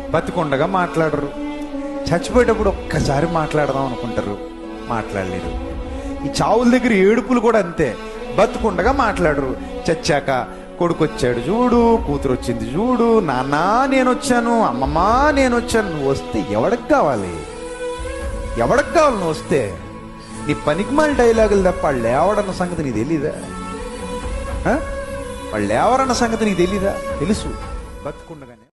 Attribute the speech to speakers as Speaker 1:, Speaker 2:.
Speaker 1: బతికుండగా మాట్లాడరు. చచ్చిపోయేటప్పుడు ఒక్కసారి మాట్లాడదాం అనుకుంటారు, మాట్లాడలేరు. ఈ చావుల దగ్గర ఏడుపులు కూడా అంతే. బతుకుండగా మాట్లాడరు, చచ్చాక కొడుకు వచ్చాడు చూడు, కూతురు వచ్చింది చూడు, నాన్న నేను వచ్చాను, అమ్మమ్మ నేను వచ్చాను. నువ్వు వస్తే ఎవడికి కావాలి? ఎవడికి కావాలి నువ్వు వస్తే? నీ పనికిమాల డైలాగులు తప్ప వాళ్ళు లేవడన్న సంగతి నీకు తెలీదా? వాళ్ళు లేవరన్న సంగతి నీకు తెలీదా? తెలుసు బతుకుండగానే.